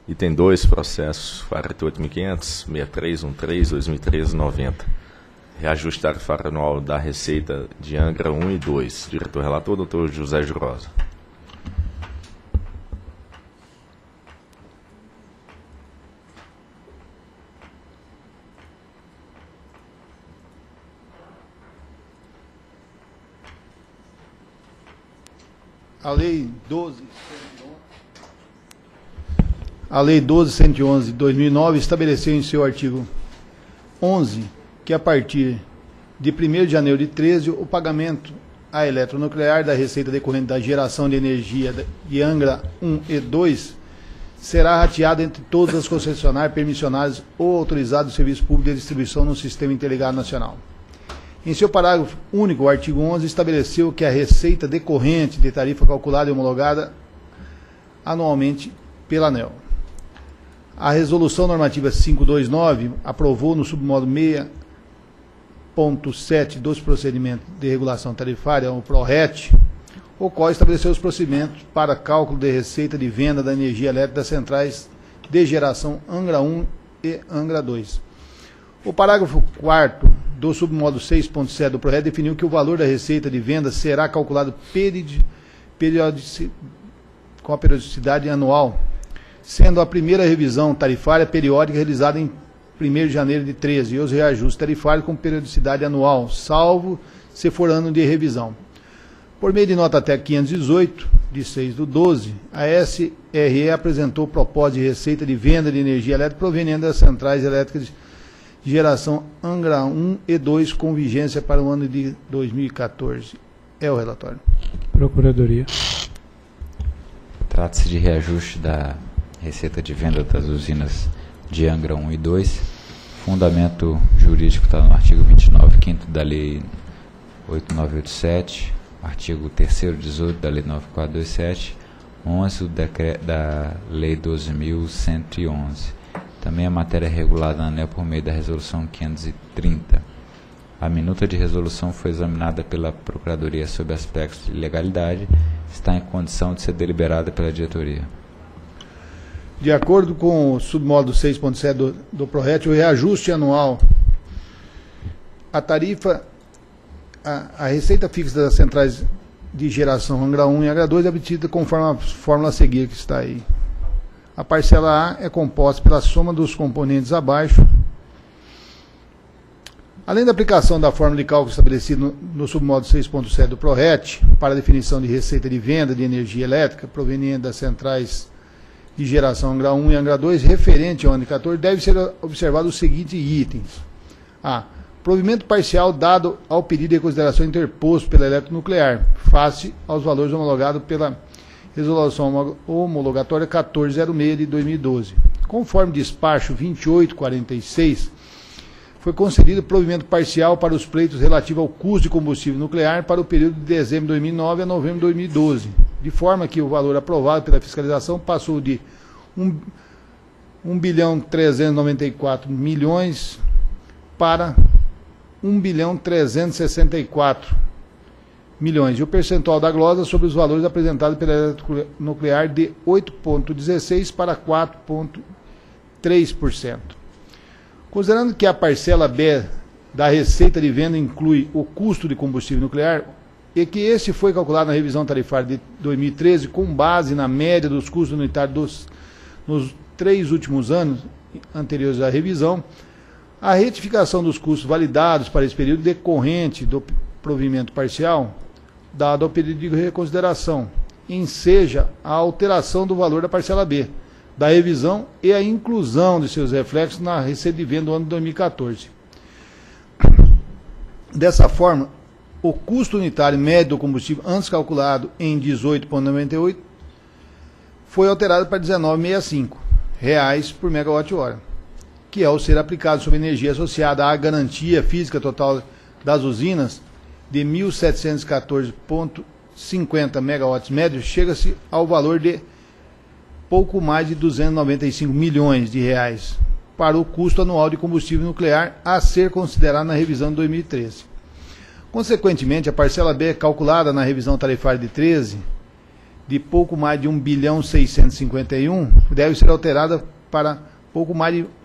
Item 2, processo 48.500, 6313, 2013, 90. Reajuste tarifário anual da Receita de Angra 1 e 2. Diretor-relator, doutor José Jurosa. A Lei 12.111 de 2009 estabeleceu em seu artigo 11 que a partir de 1º de janeiro de 13 o pagamento à eletronuclear da receita decorrente da geração de energia de Angra 1 e 2 será rateado entre todas as concessionárias, permissionárias ou autorizados do Serviço Público de Distribuição no Sistema Interligado Nacional. Em seu parágrafo único, o artigo 11 estabeleceu que a receita decorrente de tarifa calculada e homologada anualmente pela ANEEL. A Resolução Normativa 529 aprovou no submodo 6.7 dos procedimentos de regulação tarifária, o PRORET, o qual estabeleceu os procedimentos para cálculo de receita de venda da energia elétrica das centrais de geração Angra 1 e Angra 2. O parágrafo 4º do submodo 6.7 do PRORET definiu que o valor da receita de venda será calculado com a periodicidade anual, sendo a primeira revisão tarifária periódica realizada em 1º de janeiro de 13 e os reajustes tarifários com periodicidade anual, salvo se for ano de revisão. Por meio de nota até 518, de 6/12, a SRE apresentou propósito de receita de venda de energia elétrica proveniente das centrais elétricas de geração Angra 1 e 2 com vigência para o ano de 2014. É o relatório. Procuradoria. Trata-se de reajuste da receita de venda das usinas de Angra 1 e 2. Fundamento jurídico está no artigo 29, 5º da Lei 8987, artigo 3º, 18 da Lei 9427, 11 da Lei 12.111. Também a matéria é regulada na ANEEL por meio da Resolução 530. A minuta de resolução foi examinada pela Procuradoria sob aspectos de legalidade, está em condição de ser deliberada pela diretoria. De acordo com o submodo 6.7 do PRORET, o reajuste anual, a tarifa, a receita fixa das centrais de geração Angra 1 e Angra 2 é obtida conforme a fórmula a seguir que está aí. A parcela A é composta pela soma dos componentes abaixo. Além da aplicação da fórmula de cálculo estabelecida no submodo 6.7 do PRORET para a definição de receita de venda de energia elétrica proveniente das centrais de geração Angra 1 e Angra 2, referente ao ano 14, deve ser observado os seguintes itens. A. Provimento parcial dado ao pedido de consideração interposto pela eletronuclear, face aos valores homologados pela Resolução Homologatória 1406 de 2012. Conforme despacho 2846, foi concedido provimento parcial para os pleitos relativos ao custo de combustível nuclear para o período de dezembro de 2009 a novembro de 2012, de forma que o valor aprovado pela fiscalização passou de 1.394 milhões para 1.364 milhões, e o percentual da glosa sobre os valores apresentados pela eletronuclear de 8,16% para 4,3%. Considerando que a parcela B da receita de venda inclui o custo de combustível nuclear e que esse foi calculado na revisão tarifária de 2013 com base na média dos custos unitários nos 3 últimos anos anteriores à revisão, a retificação dos custos validados para esse período decorrente do provimento parcial, dado ao pedido de reconsideração, enseja a alteração do valor da parcela B, da revisão e a inclusão de seus reflexos na receita de venda do ano de 2014. Dessa forma, o custo unitário médio do combustível, antes calculado em 18,98, foi alterado para R$ 19,65 por megawatt-hora, que ao ser aplicado sobre energia associada à garantia física total das usinas de 1.714,50 megawatts médios, chega-se ao valor de pouco mais de 295 milhões de reais para o custo anual de combustível nuclear a ser considerado na revisão de 2013. Consequentemente, a parcela B calculada na revisão tarifária de 13 de pouco mais de 1.651 deve ser alterada para pouco mais de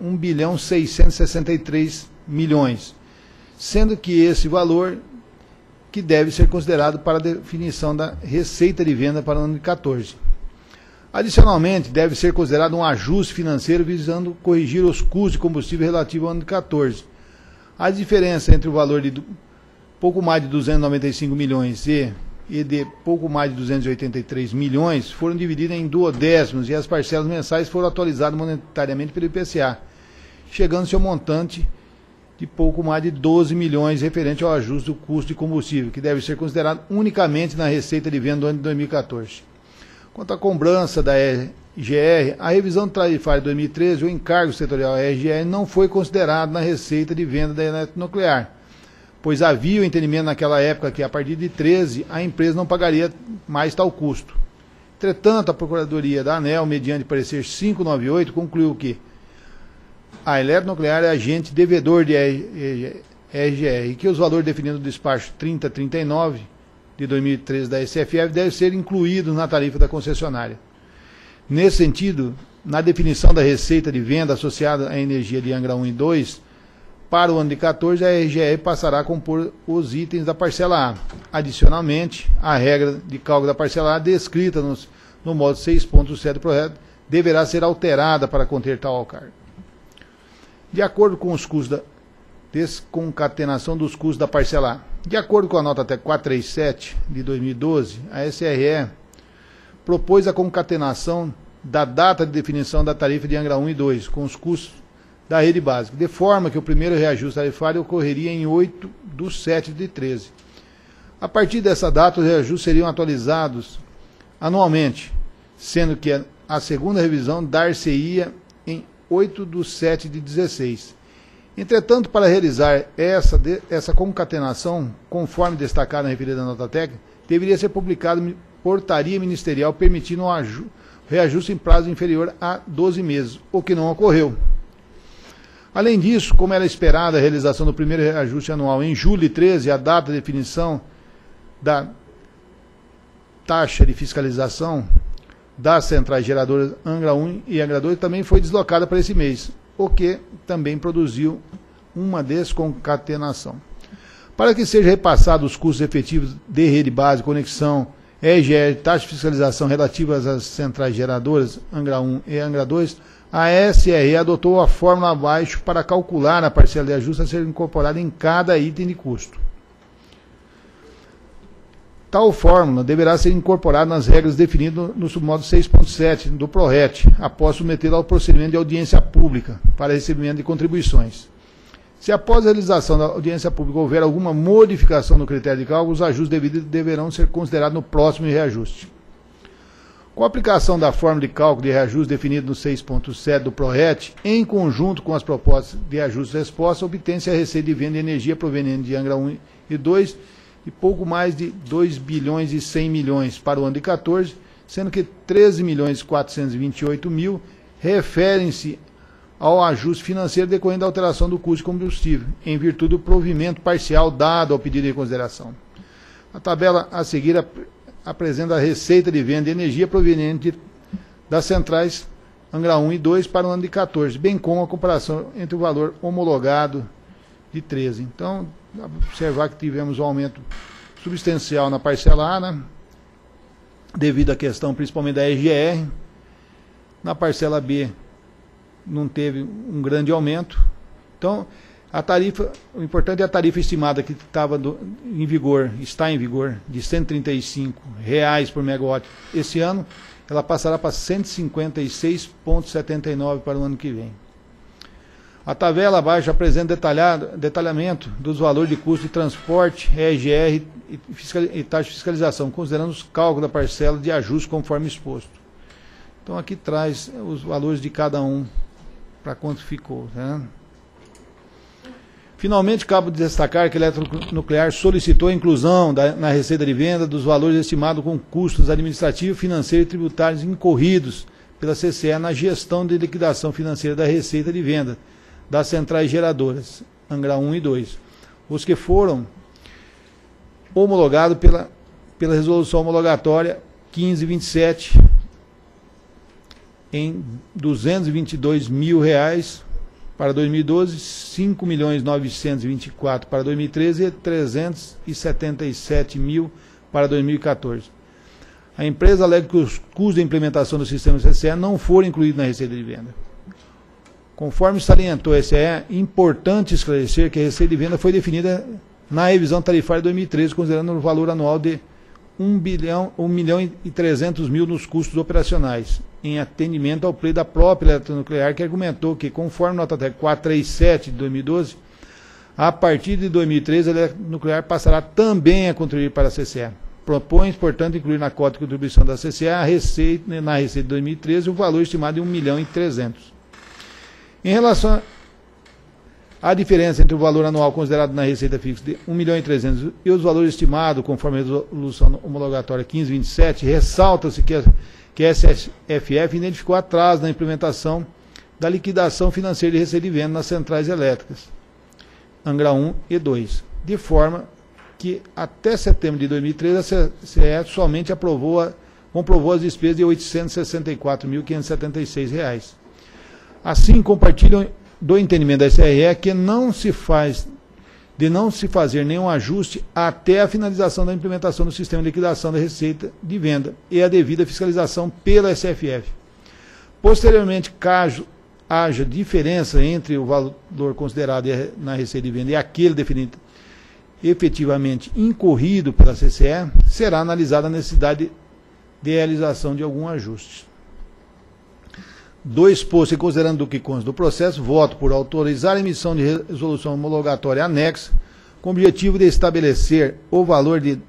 1.663 milhões, sendo que esse valor que deve ser considerado para a definição da receita de venda para o ano de 14. Adicionalmente, deve ser considerado um ajuste financeiro visando corrigir os custos de combustível relativo ao ano de 14. A diferença entre o valor de pouco mais de 295 milhões e de pouco mais de 283 milhões foram divididas em duodécimos e as parcelas mensais foram atualizadas monetariamente pelo IPCA, chegando-se ao montante de pouco mais de 12 milhões referente ao ajuste do custo de combustível, que deve ser considerado unicamente na receita de venda do ano de 2014. Quanto à cobrança da RGR, a revisão tarifária de 2013, o encargo setorial RGR não foi considerado na receita de venda da eletronuclear, pois havia o entendimento naquela época que a partir de 13 a empresa não pagaria mais tal custo. Entretanto, a Procuradoria da ANEEL, mediante parecer 598, concluiu que a eletronuclear é agente devedor de RGR e que os valores definidos no despacho 3039 de 2013 da SFF devem ser incluídos na tarifa da concessionária. Nesse sentido, na definição da receita de venda associada à energia de Angra 1 e 2, para o ano de 14, a RGR passará a compor os itens da parcela A. Adicionalmente, a regra de cálculo da parcela A, descrita no modo 6.7 do projeto, deverá ser alterada para conter tal cargo. De acordo com os custos da desconcatenação dos custos da parcela A. De acordo com a nota até 437 de 2012, a SRE propôs a concatenação da data de definição da tarifa de Angra 1 e 2 com os custos da rede básica, de forma que o primeiro reajuste tarifário ocorreria em 8/7 de 13. A partir dessa data, os reajustes seriam atualizados anualmente, sendo que a segunda revisão dar-se-ia em 8/7 de 16. Entretanto, para realizar essa concatenação, conforme destacado na referida nota técnica, deveria ser publicada portaria ministerial permitindo um reajuste em prazo inferior a 12 meses, o que não ocorreu. Além disso, como era esperada a realização do primeiro reajuste anual em julho de 13, a data de definição da taxa de fiscalização das centrais geradoras Angra 1 e Angra 2 também foi deslocada para esse mês, o que também produziu uma desconcatenação. Para que seja repassado os custos efetivos de rede base, conexão, RGR, taxa de fiscalização relativas às centrais geradoras Angra 1 e Angra 2, a SRE adotou a fórmula abaixo para calcular a parcela de ajuste a ser incorporada em cada item de custo. Tal fórmula deverá ser incorporada nas regras definidas no submodo 6.7 do PRORET, após submetê-la ao procedimento de audiência pública para recebimento de contribuições. Se após a realização da audiência pública houver alguma modificação no critério de cálculo, os ajustes devidos deverão ser considerados no próximo reajuste. Com a aplicação da fórmula de cálculo de reajuste definida no 6.7 do PRORET, em conjunto com as propostas de ajuste e resposta, obtém-se a receita de venda de energia proveniente de Angra 1 e 2 de pouco mais de 2 bilhões e 100 milhões para o ano de 14, sendo que 13 milhões e 428 mil referem-se ao ajuste financeiro decorrente da alteração do custo de combustível, em virtude do provimento parcial dado ao pedido de consideração. A tabela a seguir apresenta a receita de venda de energia proveniente das centrais Angra 1 e 2 para o ano de 14, bem como a comparação entre o valor homologado de 13. Então, observar que tivemos um aumento substancial na parcela A, né, devido à questão principalmente da RGR. Na parcela B não teve um grande aumento. Então, a tarifa, o importante é a tarifa estimada que estava em vigor, está em vigor, de R$ 135 por megawatt esse ano, ela passará para 156,79 para o ano que vem. A tabela abaixo apresenta detalhamento dos valores de custo de transporte, RGR e taxa de fiscalização, considerando os cálculos da parcela de ajuste conforme exposto. Então aqui traz os valores de cada um para quanto ficou, né? Finalmente, cabe destacar que a Eletronuclear solicitou a inclusão na receita de venda dos valores estimados com custos administrativos, financeiros e tributários incorridos pela CCE na gestão de liquidação financeira da receita de venda das centrais geradoras, Angra 1 e 2, os que foram homologados pela resolução homologatória 1527 em R$ 222 mil para 2012, 5.924 para 2013 e 377 mil para 2014. A empresa alega que os custos de implementação do sistema CCE não foram incluídos na receita de venda. Conforme salientou a SE, é importante esclarecer que a receita de venda foi definida na revisão tarifária de 2013, considerando o valor anual de 1.300.000 nos custos operacionais, em atendimento ao pleito da própria Eletronuclear, que argumentou que, conforme nota técnica 437 de 2012, a partir de 2013 a Eletronuclear passará também a contribuir para a CCE. Propõe, portanto, incluir na cota de contribuição da CCE na receita de 2013 o valor estimado de 1.300.000. Em relação à diferença entre o valor anual considerado na receita fixa de 1.300.000 e os valores estimados conforme a resolução homologatória 1527, ressalta-se que a SFF identificou atraso na implementação da liquidação financeira de receita de venda nas centrais elétricas, Angra 1 e 2, de forma que até setembro de 2013 a CCE somente comprovou as despesas de R$ 864.576. Assim, compartilham do entendimento da SRE que não se fazer nenhum ajuste até a finalização da implementação do sistema de liquidação da receita de venda e a devida fiscalização pela SFF. Posteriormente, caso haja diferença entre o valor considerado na receita de venda e aquele definido efetivamente incorrido pela CCE, será analisada a necessidade de realização de algum ajuste. Do exposto e considerando do que consta do processo, voto por autorizar a emissão de resolução homologatória anexa com o objetivo de estabelecer o valor de R$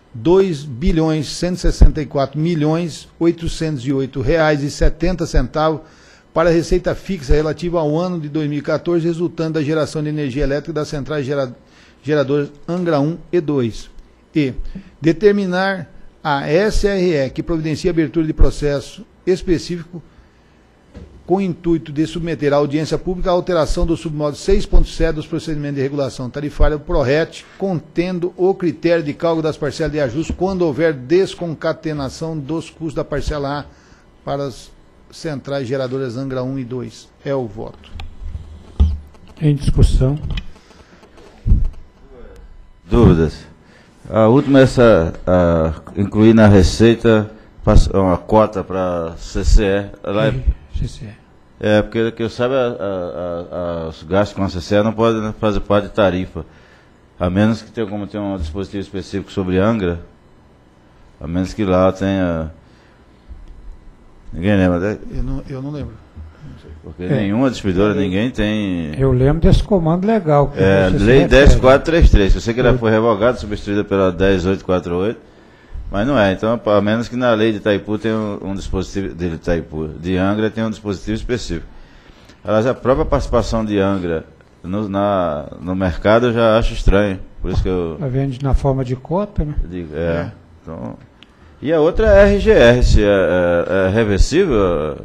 2.164.808,70 para a receita fixa relativa ao ano de 2014, resultante da geração de energia elétrica das centrais geradoras Angra 1 e 2, e determinar a SRE que providencie a abertura de processo específico com o intuito de submeter à audiência pública a alteração do submodo 6.7 dos procedimentos de regulação tarifária do PRORET, contendo o critério de cálculo das parcelas de ajuste quando houver desconcatenação dos custos da parcela A para as centrais geradoras Angra 1 e 2. É o voto. Em discussão. Dúvidas. A última é incluir na receita uma cota para CCE. Lá CCE. Porque que eu saiba, os gastos com a CCE não podem fazer parte de tarifa. A menos que tenha como ter um dispositivo específico sobre Angra. A menos que lá tenha. Ninguém lembra? Eu não lembro. Porque nenhuma distribuidora, ninguém tem. Eu lembro desse comando legal. Lei 10.433. Eu sei que ela foi revogada, substituída pela 10.848. Mas não é. Então, a menos que na lei de Itaipu tenha um dispositivo. De Itaipu, de Angra tem um dispositivo específico. Aliás, a própria participação de Angra no mercado eu já acho estranho. Por isso que eu. Ela vende na forma de cota, né? Então, e a outra é a RGR, se é reversível.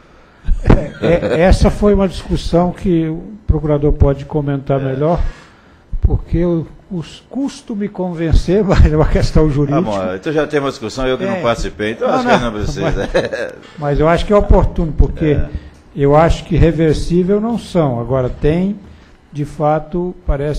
Essa foi uma discussão que o procurador pode comentar melhor, porque o custo me convencer, mas é uma questão jurídica. Bom, então já tem uma discussão, eu que não participei, então acho que não precisa. Mas eu acho que é oportuno, porque eu acho que reversível não são. Agora tem, de fato,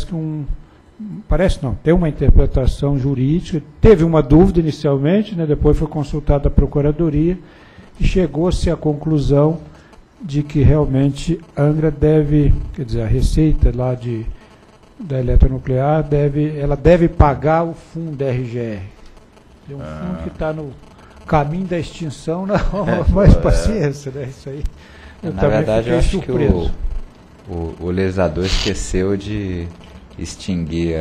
tem uma interpretação jurídica. Teve uma dúvida inicialmente, né, depois foi consultada a Procuradoria e chegou-se à conclusão de que realmente Angra deve, quer dizer, a receita lá da eletronuclear deve pagar o fundo da RGR. É um fundo que está no caminho da extinção, não, mais paciência, né? Isso aí. Na verdade, eu acho que o legislador esqueceu de extinguir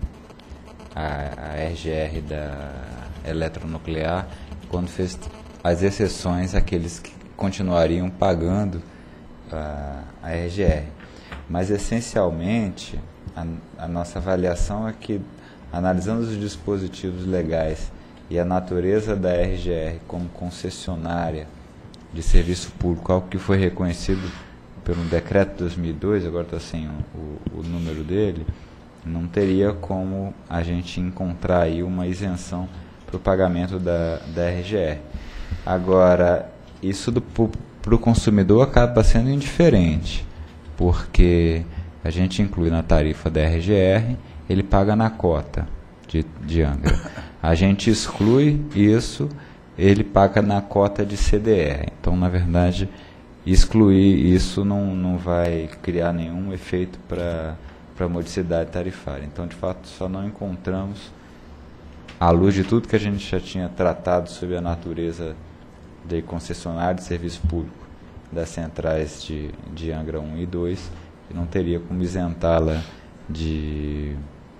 a RGR da eletronuclear quando fez as exceções àqueles que continuariam pagando a RGR. Mas, essencialmente, a nossa avaliação é que, analisando os dispositivos legais e a natureza da RGR como concessionária de serviço público, algo que foi reconhecido pelo decreto de 2002, agora está sem o número dele, não teria como a gente encontrar aí uma isenção para o pagamento da RGR. Agora, isso para o consumidor acaba sendo indiferente, porque a gente inclui na tarifa da RGR, ele paga na cota de Angra. A gente exclui isso, ele paga na cota de CDR. Então, na verdade, excluir isso não vai criar nenhum efeito para a modicidade tarifária. Então, de fato, só não encontramos, à luz de tudo que a gente já tinha tratado sobre a natureza de concessionário de serviço público das centrais de Angra 1 e 2, que não teria como isentá-la de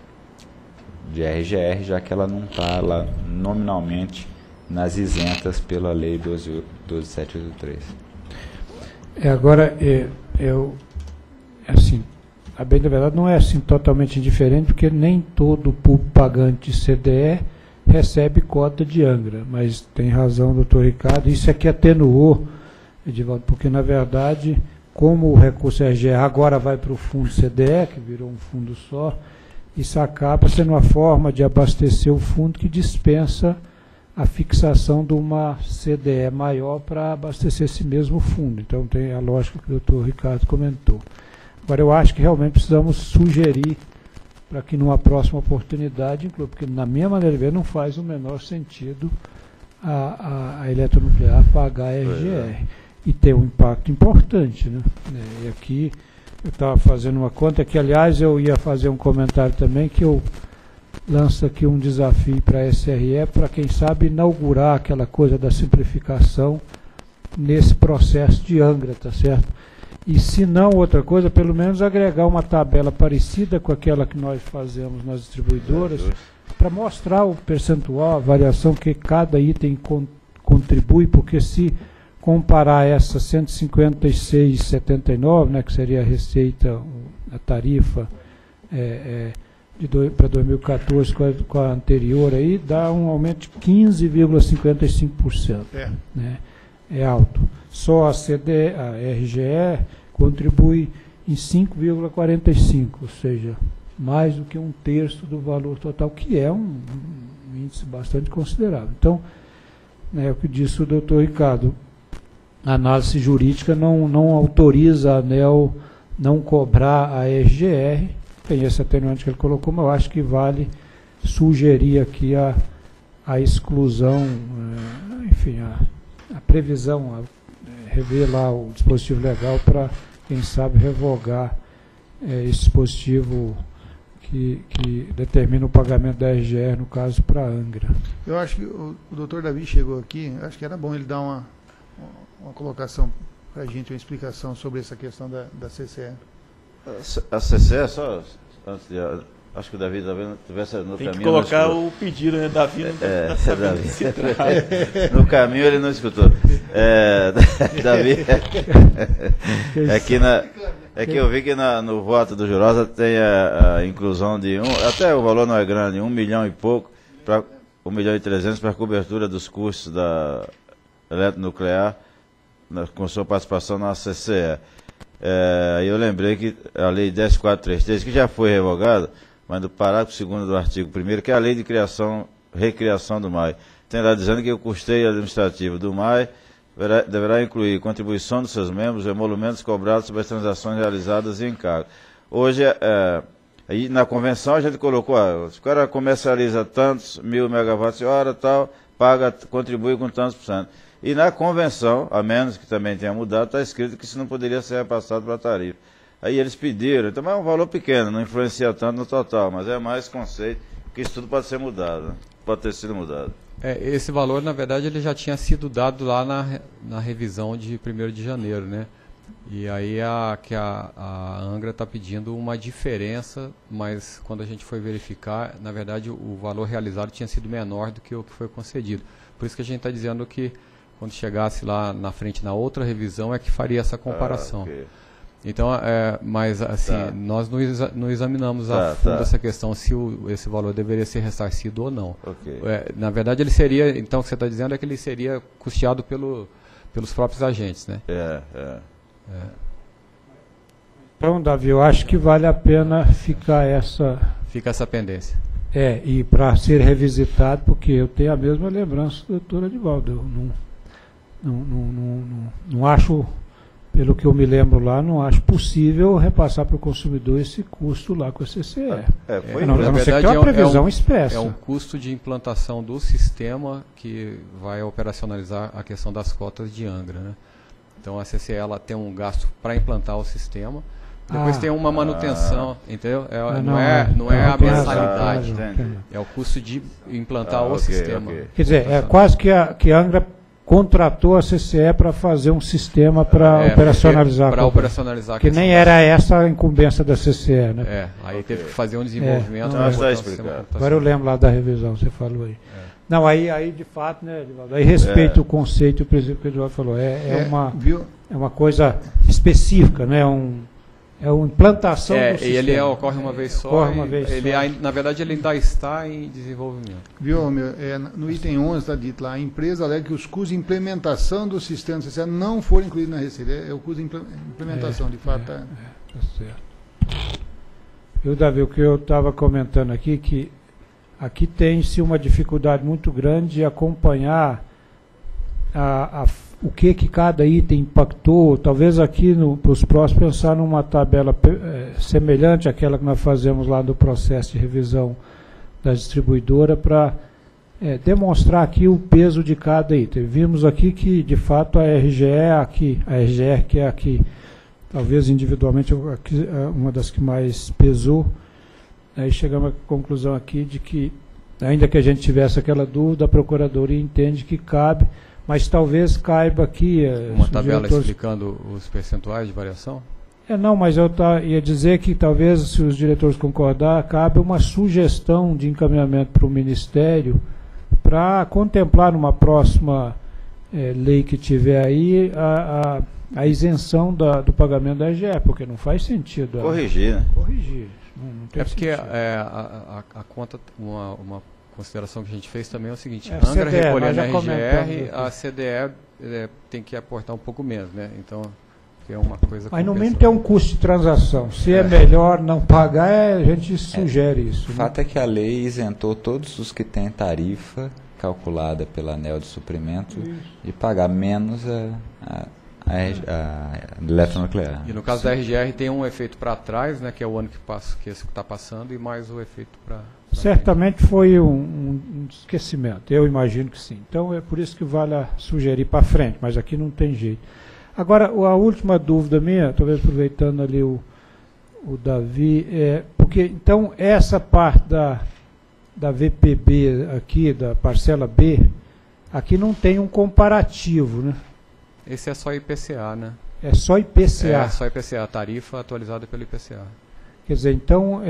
RGR, já que ela não está lá nominalmente nas isentas pela Lei 12.783. Agora, assim, a bem da verdade não é assim totalmente indiferente, porque nem todo público pagante de CDE recebe cota de Angra, mas tem razão, doutor Ricardo, isso é que atenuou, Edivaldo, porque na verdade, como o recurso RGR agora vai para o fundo CDE, que virou um fundo só, isso acaba sendo uma forma de abastecer o fundo que dispensa a fixação de uma CDE maior para abastecer esse mesmo fundo. Então tem a lógica que o doutor Ricardo comentou. Agora eu acho que realmente precisamos sugerir para que numa próxima oportunidade, porque na minha maneira de ver não faz o menor sentido a eletronuclear pagar a RGR. E tem um impacto importante, né? E aqui eu estava fazendo uma conta que, aliás, eu ia fazer um comentário também, que eu lanço aqui um desafio para a SRE, para quem sabe inaugurar aquela coisa da simplificação nesse processo de Angra, tá certo? E se não outra coisa, pelo menos agregar uma tabela parecida com aquela que nós fazemos nas distribuidoras, para mostrar o percentual, a variação que cada item contribui, porque se comparar essa 156,79, né, que seria a receita, a tarifa para 2014 com a anterior, aí, dá um aumento de 15,55%. Né? É alto. Só a RGE contribui em 5,45%, ou seja, mais do que um terço do valor total, que é um índice bastante considerável. Então, o que disse o doutor Ricardo, a análise jurídica não autoriza a ANEEL não cobrar a RGR, tem esse atenuante que ele colocou, mas eu acho que vale sugerir aqui a exclusão, enfim, a previsão, rever lá o dispositivo legal para, quem sabe, revogar esse dispositivo que determina o pagamento da RGR, no caso, para a Angra. Eu acho que o doutor Davi chegou aqui, acho que era bom ele dar uma colocação para a gente, uma explicação sobre essa questão da CCE. A CCE, só antes de... Acho que o Davi tivesse no tem caminho... Tem que colocar o pedido, né? Davi não está sabendo se no caminho ele não escutou. Davi... É que eu vi que no voto do Jurosa tem a inclusão de até o valor não é grande, 1 milhão e pouco, para 1 milhão e 300 para a cobertura dos custos da eletronuclear, com sua participação na CCE. Eu lembrei que a lei 10.433, que já foi revogada, mas do parágrafo 2º do artigo 1º, que é a lei de recriação do MAI, tem lá dizendo que o custeio administrativo do MAI deverá incluir contribuição dos seus membros e emolumentos cobrados sobre as transações realizadas em encargo. Hoje, aí na convenção a gente colocou, se o cara comercializa tantos 1.000 megawatts-hora, tal, contribui com tantos por cento. E na convenção, a menos que também tenha mudado, está escrito que isso não poderia ser repassado para a tarifa. Aí eles pediram, então é um valor pequeno, não influencia tanto no total, mas é mais conceito, que isso tudo pode ser mudado, né? Pode ter sido mudado. Esse valor, na verdade, ele já tinha sido dado lá na revisão de 1º de janeiro, né? E aí a Angra está pedindo uma diferença, mas quando a gente foi verificar, na verdade, o valor realizado tinha sido menor do que o que foi concedido. Por isso que a gente está dizendo que quando chegasse lá na frente na outra revisão é que faria essa comparação. Okay. Então, mas assim, nós não examinamos a fundo essa questão se esse valor deveria ser ressarcido ou não. Okay. Na verdade, ele seria, então o que você está dizendo é que ele seria custeado pelos próprios agentes, né? Então, Davi, eu acho que vale a pena ficar essa... Fica essa pendência. E para ser revisitado, porque eu tenho a mesma lembrança do doutor Edivaldo. Eu não acho, pelo que eu me lembro lá, não acho possível repassar para o consumidor esse custo lá com a CCE. Na verdade, é uma previsão expressa. É um custo de implantação do sistema que vai operacionalizar a questão das cotas de Angra, né? Então a CCE ela tem um gasto para implantar o sistema. Depois tem uma manutenção, entendeu? Não é a mensalidade, é o custo de implantar o sistema. Quer dizer, é quase que a Angra contratou a CCE para fazer um sistema para operacionalizar. Para operacionalizar. Que nem era essa a incumbência da CCE, né? Aí teve que fazer um desenvolvimento. Agora eu lembro lá da revisão, você falou aí. Não, aí de fato, né, Edivaldo? Aí respeito o conceito, o princípio que o Edivaldo falou. É uma coisa específica, né? É uma implantação do sistema. E ele ocorre uma vez só. Na verdade, ele ainda está em desenvolvimento. Viu, no item 11 está dito lá, a empresa alega que os custos de implementação do sistema de CCE não foram incluídos na receita. É o custo de implementação, de fato. Tá certo. Davi, o que eu estava comentando aqui, que aqui tem-se uma dificuldade muito grande de acompanhar o que cada item impactou. Talvez aqui para os próximos pensar numa tabela semelhante àquela que nós fazemos lá do processo de revisão da distribuidora para demonstrar aqui o peso de cada item. Vimos aqui que de fato a RGR que é aqui, talvez individualmente uma das que mais pesou. Aí chegamos à conclusão aqui de que, ainda que a gente tivesse aquela dúvida, a Procuradoria entende que cabe, mas talvez caiba aqui... Uma tabela explicando os percentuais de variação? Não, mas eu ia dizer que talvez, se os diretores concordar, cabe uma sugestão de encaminhamento para o Ministério para contemplar numa próxima lei que tiver aí a isenção do pagamento da RGE, porque não faz sentido. Corrigir, né? Corrigir. Não tem porque sentido. A conta, uma consideração que a gente fez também é o seguinte: Angra recolhendo a RGR, a CDE tem que aportar um pouco menos, né? Então, que é uma coisa... Mas no mínimo tem um custo de transação. Se é melhor não pagar, a gente sugere isso. O fato é que a lei isentou todos os que têm tarifa calculada pela ANEEL de suprimento de pagar menos a eletronuclear. E no caso da RGR tem um efeito para trás, né, que é o ano que está passando, e mais o efeito para... Certamente foi um esquecimento, eu imagino que sim. Então é por isso que vale sugerir para frente, mas aqui não tem jeito. Agora, a última dúvida minha, talvez aproveitando ali o Davi, porque então essa parte da VPB aqui, da parcela B, aqui não tem um comparativo, né? Esse é só IPCA, né? É só IPCA. É só IPCA, tarifa atualizada pelo IPCA. Quer dizer, então,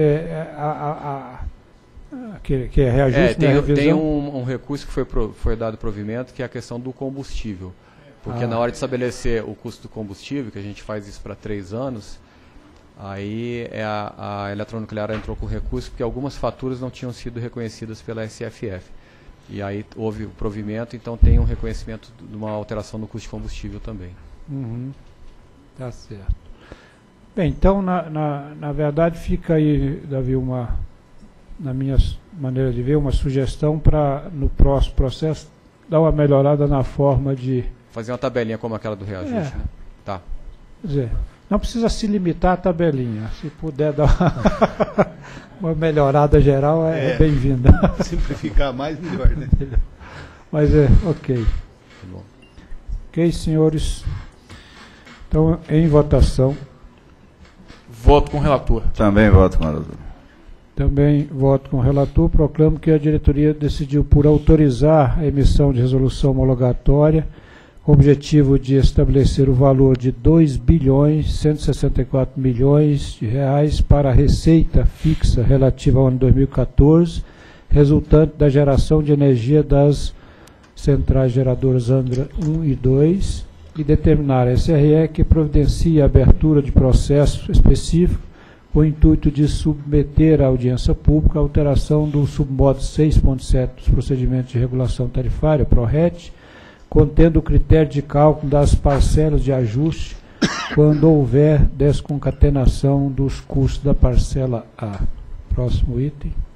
que é reajuste na revisão... Tem um recurso que foi dado provimento, que é a questão do combustível. Porque na hora de estabelecer o custo do combustível, que a gente faz isso para 3 anos, aí a Eletronuclear entrou com recurso, porque algumas faturas não tinham sido reconhecidas pela SFF. E aí houve o provimento, então tem um reconhecimento de uma alteração no custo de combustível também. Tá certo. Bem, então, na verdade, fica aí, Davi, na minha maneira de ver, uma sugestão para, no próximo processo, dar uma melhorada na forma de... Fazer uma tabelinha como aquela do reajuste, né? Tá. Quer dizer, não precisa se limitar à tabelinha. Se puder dar uma melhorada geral, é bem-vinda. Simplificar mais, melhor, né? Mas ok. Tá bom. Ok, senhores. Então, em votação. Voto com o relator. Também voto com o relator. Também voto com o relator. Proclamo que a diretoria decidiu por autorizar a emissão de resolução homologatória com o objetivo de estabelecer o valor de 2.164 milhões de reais para a receita fixa relativa ao ano 2014, resultante da geração de energia das centrais geradoras Angra 1 e 2, e determinar a SRE que providencie a abertura de processo específico com o intuito de submeter à audiência pública a alteração do submodo 6.7 dos procedimentos de regulação tarifária, PRORET, contendo o critério de cálculo das parcelas de ajuste quando houver desconcatenação dos custos da parcela A. Próximo item.